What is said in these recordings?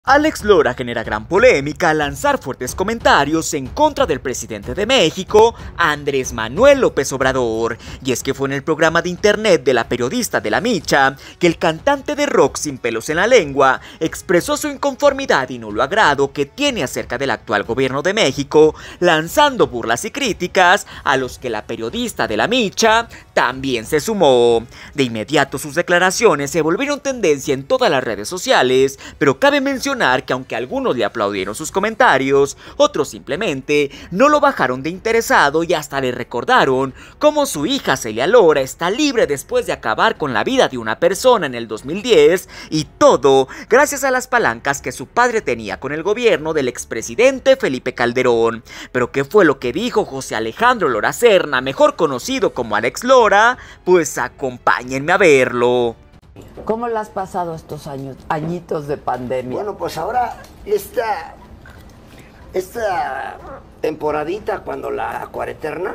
Alex Lora genera gran polémica al lanzar fuertes comentarios en contra del presidente de México, Andrés Manuel López Obrador. Y es que fue en el programa de internet de la periodista de La Micha que el cantante de rock sin pelos en la lengua expresó su inconformidad y nulo agrado que tiene acerca del actual gobierno de México, lanzando burlas y críticas a los que la periodista de La Micha también se sumó. De inmediato sus declaraciones se volvieron tendencia en todas las redes sociales, pero cabe mencionar que aunque algunos le aplaudieron sus comentarios, otros simplemente no lo bajaron de interesado y hasta le recordaron cómo su hija Celia Lora está libre después de acabar con la vida de una persona en el 2010 y todo gracias a las palancas que su padre tenía con el gobierno del expresidente Felipe Calderón. Pero ¿qué fue lo que dijo José Alejandro Lora Serna, mejor conocido como Alex Lora? Pues acompáñenme a verlo. ¿Cómo la has pasado estos añitos de pandemia? Bueno, pues ahora esta temporadita, cuando la cuareterna,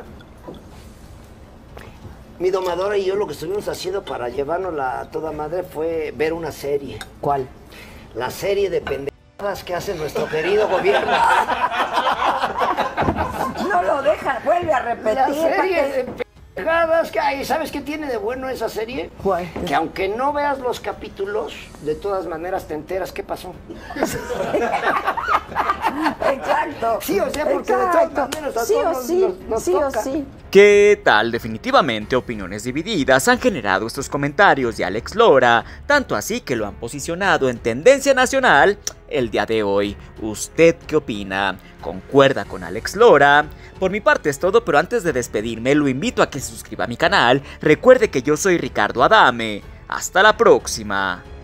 mi domadora y yo lo que estuvimos haciendo para llevárnosla a toda madre fue ver una serie. ¿Cuál? La serie de pendejadas que hace nuestro querido gobierno. No lo deja, vuelve a repetir. La serie de pendejadas que hay. ¿Sabes qué tiene de bueno esa serie? ¿Cuál? Que aunque no veas los capítulos, de todas maneras te enteras qué pasó. Exacto. Sí, o sea, porque de todas maneras a todos nos toca. ¿Qué tal? Definitivamente opiniones divididas han generado estos comentarios de Alex Lora, tanto así que lo han posicionado en tendencia nacional el día de hoy. ¿Usted qué opina? ¿Concuerda con Alex Lora? Por mi parte es todo, pero antes de despedirme lo invito a que se suscriba a mi canal. Recuerde que yo soy Ricardo Adame. Hasta la próxima.